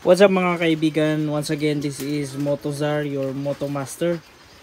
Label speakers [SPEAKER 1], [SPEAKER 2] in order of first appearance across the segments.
[SPEAKER 1] What's up mga kaibigan? Once again, this is Motozar, your Motomaster.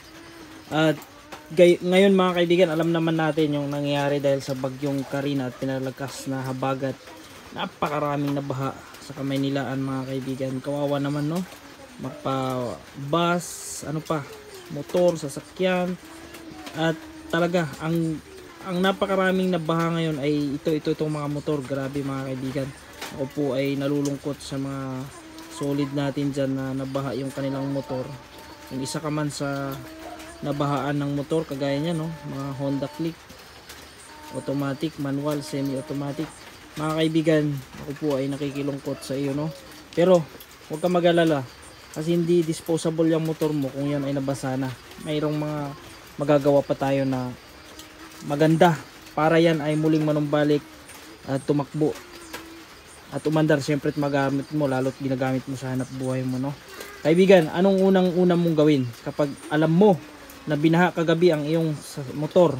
[SPEAKER 1] At ngayon mga kaibigan, alam naman natin yung nangyayari dahil sa bagyong Karina at pinalakas na habagat. Napakaraming nabaha sa Kamaynilaan mga kaibigan. Kawawa naman, no? Mapa-bus, ano pa, motor, sasakyan. At talaga, ang napakaraming nabaha ngayon ay itong mga motor. Grabe mga kaibigan. Ako po ay nalulungkot sa mga solid natin dyan na nabaha yung kanilang motor. Yung isa ka man sa nabahaan ng motor, kagaya niya, no? Mga Honda Click, automatic, manual, semi-automatic. Mga kaibigan, ako po ay nakikilungkot sa iyo, no? Pero huwag ka mag-alala kasi hindi disposable yung motor mo kung yan ay nabasa na. Mayroong mga magagawa pa tayo na maganda para yan ay muling manumbalik at tumakbo at umandar. Siyempre magamit mo, lalo't ginagamit mo sa hanap buhay mo, no? Kaibigan, anong unang mong gawin kapag alam mo na binaha kagabi ang iyong motor,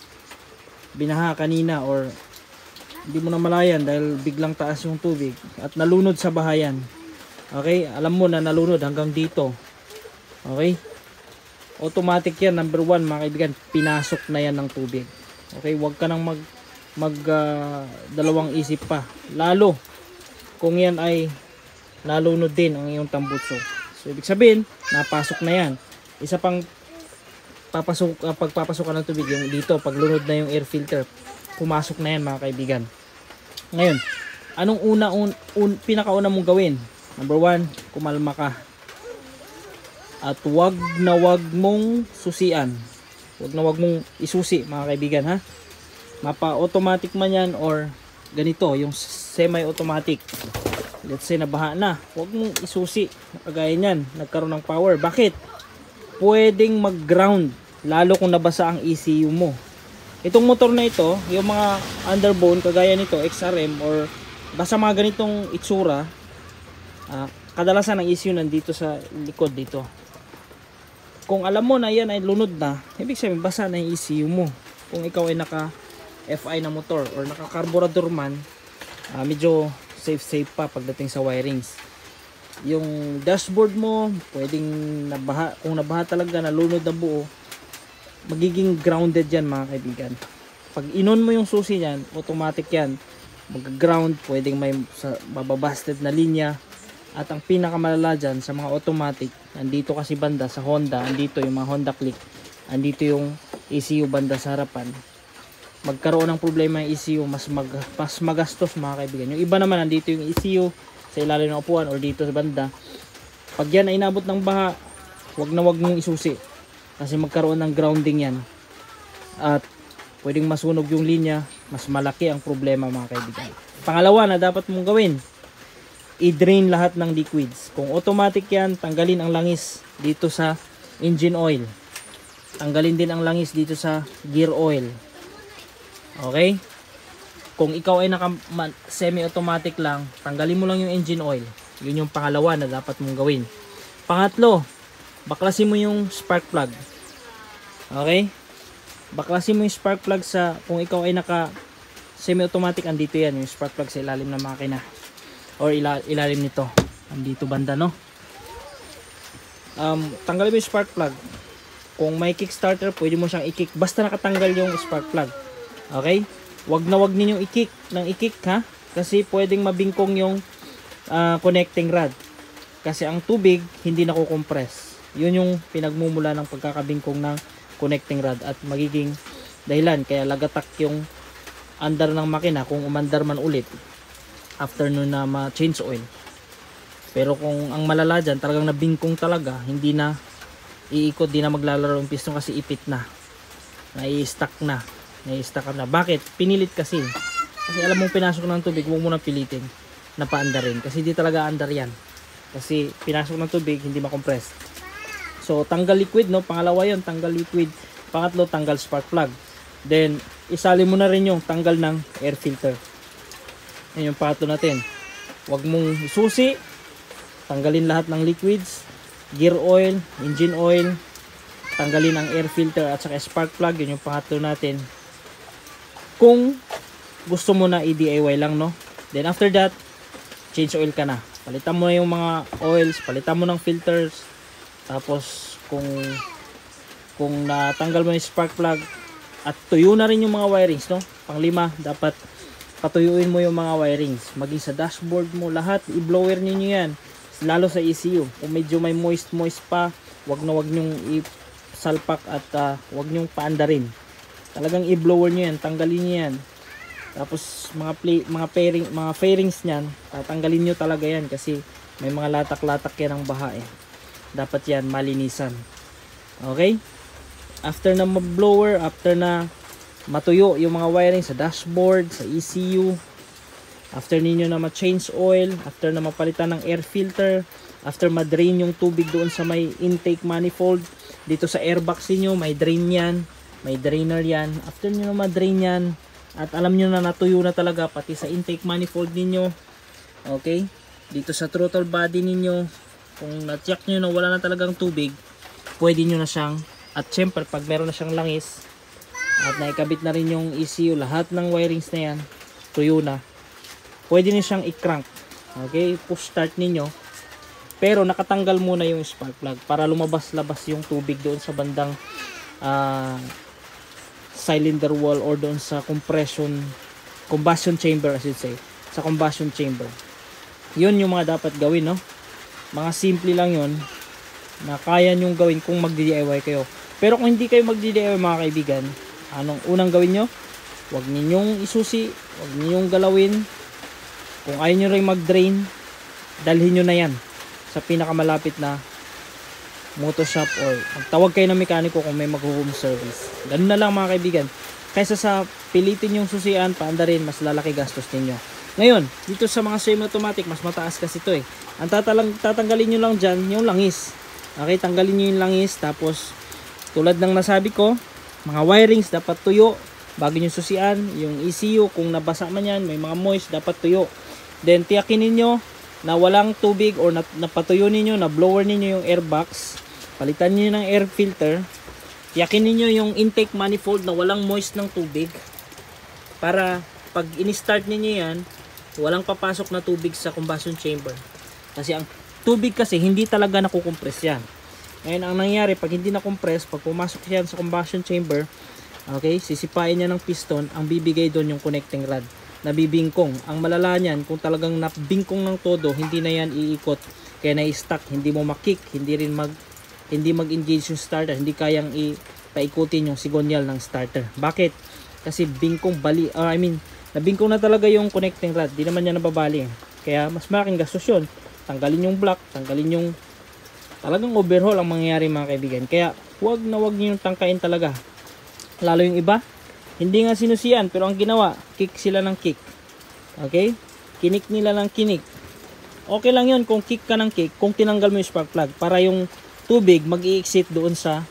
[SPEAKER 1] binaha kanina, or hindi mo na malayan dahil biglang taas yung tubig at nalunod sa bahayan? Okay, alam mo na nalunod hanggang dito. Okay, automatic yan. Number 1 mga kaibigan, pinasok na yan ng tubig. Okay, huwag ka nang dalawang isip pa, lalo kung yan ay nalunod din ang iyong tambutso. So ibig sabihin, napasok na yan. Isa pang pagpapasok ka ng tubig, yung dito, paglunod na yung air filter, pumasok na yan mga kaibigan. Ngayon, anong pinakauna mong gawin? Number 1, kumalma ka. At wag mong susian. Wag mong isusi mga kaibigan, ha? Mapa-automatic man yan or ganito, yung semi-automatic. Let's say nabaha na, huwag mong isusi. Kagaya niyan, nagkaroon ng power. Bakit? Pwedeng mag-ground, lalo kung nabasa ang ECU mo. Itong motor na ito, yung mga underbone, kagaya nito, XRM, or basta mga ganitong itsura, kadalasan ang ECU nandito sa likod dito. Kung alam mo na yan ay lunod na, ibig sabihin basa na yung ECU mo. Kung ikaw ay naka FI na motor or naka carburetor man, medyo safe pa pagdating sa wirings. Yung dashboard mo pwedeng nabaha. Kung nabaha talaga, nalunod na buo, magiging grounded yan mga kaibigan. Pag inon mo yung susi yan, automatic yan mag-ground. Pwedeng may mababasted na linya. At ang pinakamalala dyan sa mga automatic, andito kasi banda sa Honda, andito yung mga Honda Click, andito yung ECU banda sa harapan. Magkaroon ng problema yung ECU, mas magastos mga kaibigan. Yung iba naman, andito yung ECU sa ilalim ng upuan or dito sa banda. Pag yan ay inabot ng baha, wag mong isusi kasi magkaroon ng grounding yan at pwedeng masunog yung linya. Mas malaki ang problema mga kaibigan. Pangalawa na dapat mong gawin, i-drain lahat ng liquids. Kung automatic yan, tanggalin ang langis dito sa engine oil, tanggalin din ang langis dito sa gear oil. Okay? Kung ikaw ay naka semi-automatic lang, tanggalin mo lang yung engine oil. Yun yung pangalawa na dapat mong gawin. Pangatlo, baklasin mo yung spark plug. Okay? Baklasin mo yung spark plug kung ikaw ay naka semi-automatic, andito yan, yung spark plug sa ilalim ng makina. Or ilalim nito. Andito banda, no? Tanggalin mo yung spark plug. Kung may kickstarter, pwede mo siyang i-kick. Basta nakatanggal yung spark plug. Okay? Wag ninyong i-kick ha? Kasi pwedeng mabingkong yung connecting rod. Kasi ang tubig hindi nako-compress. Yun yung pinagmumula ng pagkakabingkong ng connecting rod at magiging dahilan kaya lagatak yung andar ng makina kung umandar man ulit after nun na ma-change oil. Pero kung ang malala dyan, talagang nabingkong talaga, hindi na iikot, di na maglalaro yung piston kasi ipit na. Nai-stuck na. Bakit? Pinilit kasi. Kasi alam mong pinasok ng tubig, huwag mo nang pilitin na paandarin. Kasi di talaga andar yan. Kasi pinasok ng tubig, hindi makompress. So, tanggal liquid, no? Pangalawa yun, tanggal liquid. Pangatlo, tanggal spark plug. Then, isali mo na rin yung tanggal ng air filter. Yan yung pangatlo natin. Huwag mong susi. Tanggalin lahat ng liquids. Gear oil, engine oil. Tanggalin ang air filter at saka spark plug. Yun yung pangatlo natin. Kung gusto mo na i-DIY lang, no? Then after that, change oil ka na. Palitan mo na yung mga oils, palitan mo ng filters. Tapos kung natanggal mo yung spark plug at tuyo na rin yung mga wirings, no? Pang-5, dapat patuyuin mo yung mga wirings. Maging sa dashboard mo, lahat i-blower niyo yan. Lalo sa ECU. Kung medyo may moist pa, wag nyong isalpak at wag nyong paandarin. Talagang i-blower niyo yan, tanggalin niyo yan. Tapos mga fairings niyan, tatanggalin niyo talaga yan kasi may mga latak-latak yan ng baha eh. Dapat yan malinisan. Okay? After na ma-blower, after na matuyo yung mga wiring sa dashboard, sa ECU, after ninyo na ma-change oil, after na mapalitan ng air filter, after ma-drain yung tubig doon sa may intake manifold, dito sa airbox niyo may drain yan, may drainer yan. After nyo na ma-drain yan, at alam nyo na natuyo na talaga pati sa intake manifold ninyo, okay, dito sa throttle body ninyo, kung na-check nyo na wala na talagang tubig, pwede nyo na siyang, at syempre pag meron na siyang langis at naikabit na rin yung ECU, lahat ng wirings na yan tuyo na, pwede nyo siyang i-crank. Okay, push start ninyo, pero nakatanggal muna yung spark plug para lumabas-labas yung tubig doon sa bandang cylinder wall or doon sa combustion chamber, I should say, sa combustion chamber. Yun yung mga dapat gawin, no? Mga simple lang yun na kaya nyong gawin kung mag-DIY kayo. Pero kung hindi kayo mag-DIY mga kaibigan, anong unang gawin nyo? Huwag ninyong isusi, huwag ninyong galawin. Kung ayaw nyo rin mag-drain, dalhin nyo na yan sa pinakamalapit na motor shop or magtawag kayo ng mekaniko kung may mag-home service. Ganun na lang mga kaibigan. Kaysa sa pilitin yung susian, paandarin, mas lalaki gastos ninyo. Ngayon, dito sa mga semi-automatic, mas mataas kasi ito eh. Ang tatanggalin nyo lang dyan, yung langis. Okay, tanggalin nyo yung langis. Tapos, tulad ng nasabi ko, mga wirings dapat tuyo bago nyo susian. Yung ECU, kung nabasa man yan, may mga moist, dapat tuyo. Then, tiyakin ninyo na walang tubig or napatuyo ninyo, na blower ninyo yung airbox. Palitan niyo ng air filter. Tiyakin niyo yung intake manifold na walang moist ng tubig. Para pag in-start niyo yan, walang papasok na tubig sa combustion chamber. Kasi ang tubig kasi hindi talaga nakukompress yan. Ngayon ang nangyari, pag hindi na-compress, pag pumasok yan sa combustion chamber, okay, sisipain niya ng piston, ang bibigay doon yung connecting rod. Nabibingkong. Ang malala niyan, kung talagang nabingkong ng todo, hindi na yan iikot. Kaya na-stuck, hindi mo makick, hindi mag-engage yung starter, hindi kayang paikutin yung sigonyal ng starter. Bakit? Kasi bingkong nabingkong na talaga yung connecting rod, di naman niya nababali. Kaya mas malaking gastos yun. Tanggalin yung block, tanggalin yung talagang overhaul ang mangyayari mga kaibigan. Kaya huwag niyo yung tangkain talaga. Lalo yung iba, hindi nga sinusian, pero ang ginawa, kick sila ng kick. Okay? Kinik nila ng kinik. Okay lang yun kung kick ka ng kick, kung tinanggal mo yung spark plug, para yung tubig mag-i-exit doon sa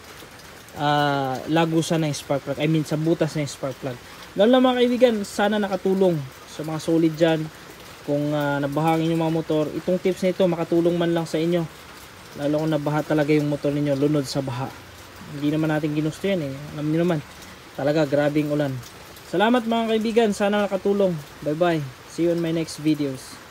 [SPEAKER 1] lagusan ng spark plug, sa butas ng spark plug. Lalo na mga kaibigan, sana nakatulong sa mga solid dyan. Kung nabahangin yung mga motor, itong tips na ito makatulong man lang sa inyo. Lalo kung nabaha talaga yung motor ninyo, lunod sa baha. Hindi naman natin ginusto yan eh. Alam niyo naman, talaga grabing ulan. Salamat mga kaibigan, sana nakatulong. Bye bye, see you in my next videos.